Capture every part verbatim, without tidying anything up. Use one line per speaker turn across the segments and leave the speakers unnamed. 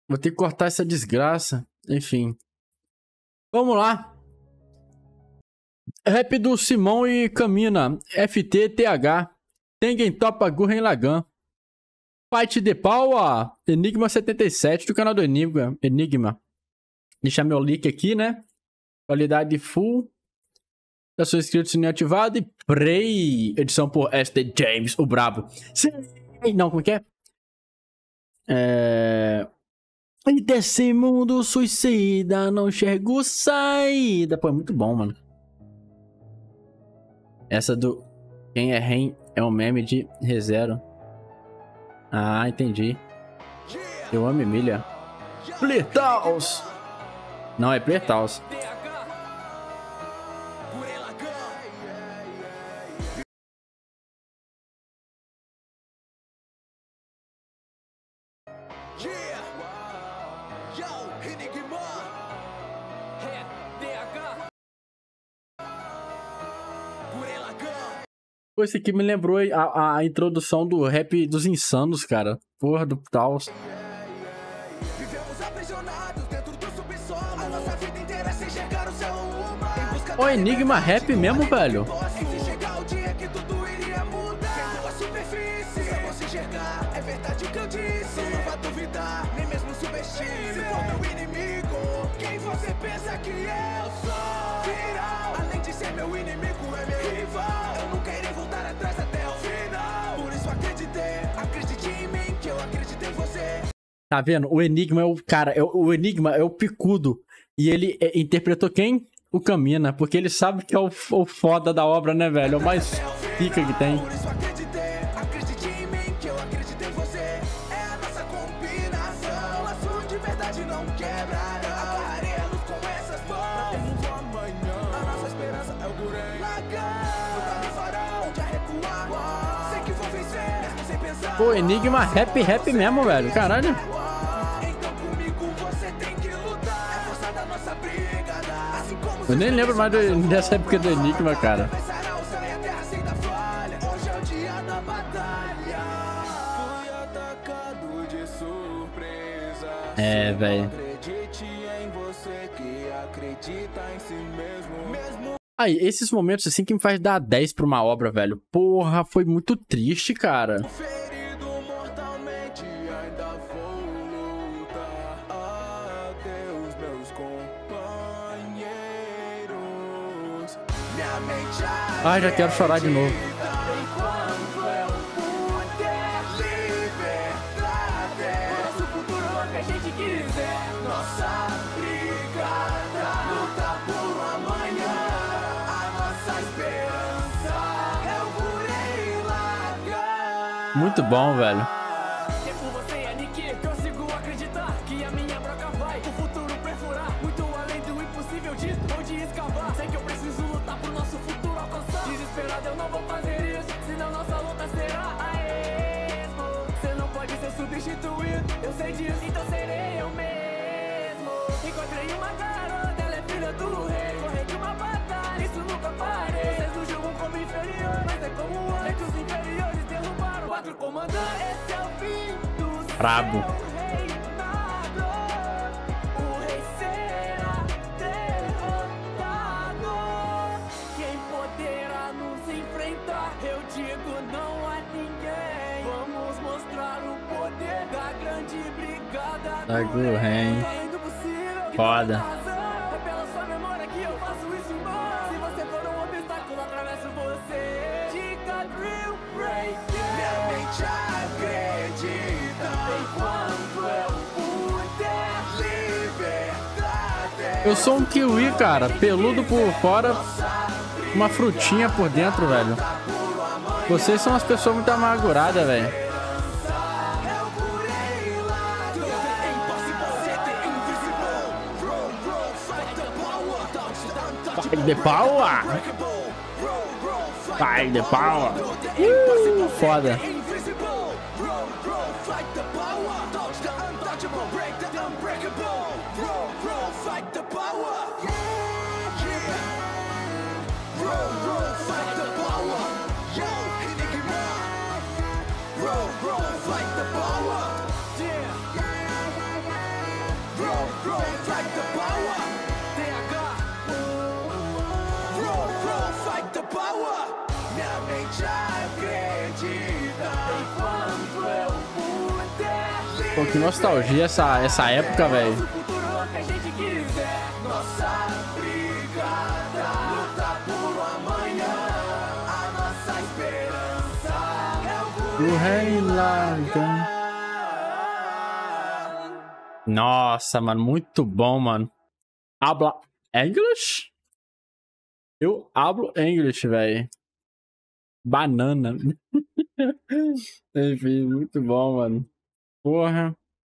Vou ter que cortar essa desgraça. Enfim. Vamos lá. Rap do Simão e Camina. F T T H. Tengen Topa Gurren Lagann. Fight the Power. Enigma setenta e sete do canal do Enigma. Enigma. Deixar meu link aqui, né? Qualidade full. Já sou inscrito, sininho ativado. E Prey. Edição por S D James, o brabo. Sim. Não, como é que é? É... E desse mundo suicida, não enxergo saída. Pô, é muito bom, mano. Essa do Quem é Ren é um meme de ReZero. Ah, entendi. Eu amo Emília. Playtaus. Não, é Playtaus. Pô, esse aqui me lembrou a, a introdução do rap dos insanos, cara. Porra, do Taos. Ô, Enigma rap mesmo, velho. Tá vendo? O Enigma é o cara, é o, o Enigma é o picudo. E ele é, interpretou quem? O Camina, porque ele sabe que é o, o foda da obra, né, velho? É o mais pica que tem. Pô, Enigma rap, rap mesmo, velho. Caralho. Eu nem lembro mais do, dessa época do Enigma, cara. É, velho. Aí, esses momentos assim que me faz dar dez pra uma obra, velho. Porra, foi muito triste, cara. Ah, já quero chorar de novo. Muito bom, velho.
Eu sei disso, então serei eu mesmo. Encontrei uma garota, ela é filha do rei. Correr de uma batalha, isso nunca farei. Vocês nos julgam como inferior, mas é como é que os inferiores derrubaram quatro comandantes. Esse é o fim do
brabo.
Reinado. O rei será derrotado. Quem poderá nos enfrentar? Eu digo não a ninguém. Vamos mostrar o poder da grande brigada
Da Gurren. Foda.
É pela sua memória que eu faço isso, irmão. Se você for um obstáculo, atravesso você. Dica Drill Break. Minha mente acredita enquanto eu puder liberdade.
Eu sou um kiwi, cara. Peludo por fora, uma frutinha por dentro, velho. Vocês são umas pessoas muito amarguradas, velho. Fight the power! Fight the power! Uh, foda!
Grows like the power. T H. Grow, grows like the power. Minha mente acredita enquanto eu puder.
Pô, que nostalgia essa, essa época, velho.
O futuro é o que a gente quiser. Nossa brigada luta por um amanhã. A nossa esperança é o
Gurren Lagann. Nossa, mano, muito bom, mano. Habla English? Eu hablo English, velho. Banana. Enfim, muito bom, mano. Porra.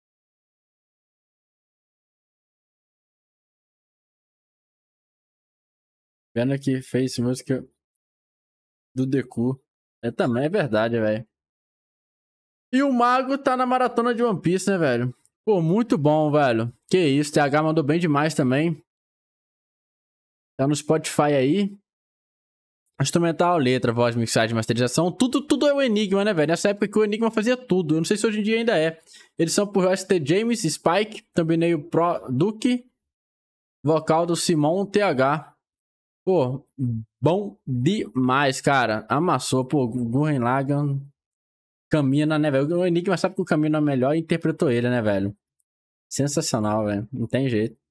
Vendo aqui, fez música do Deku. É também, é verdade, velho. E o Mago tá na maratona de One Piece, né, velho? Pô, muito bom, velho. Que isso, T H mandou bem demais também. Tá no Spotify aí. Instrumental, letra, voz, mixagem, masterização. Tudo, tudo é o Enigma, né, velho? Nessa época que o Enigma fazia tudo. Eu não sei se hoje em dia ainda é. Edição por S T James, Spike, thumbnail Pro Duke, vocal do Simon T H. Pô, bom demais, cara. Amassou, pô, Gurren Lagann. Camina, né, velho? O Enigma sabe que o Camina é melhor e interpretou ele, né, velho? Sensacional, velho. Não tem jeito.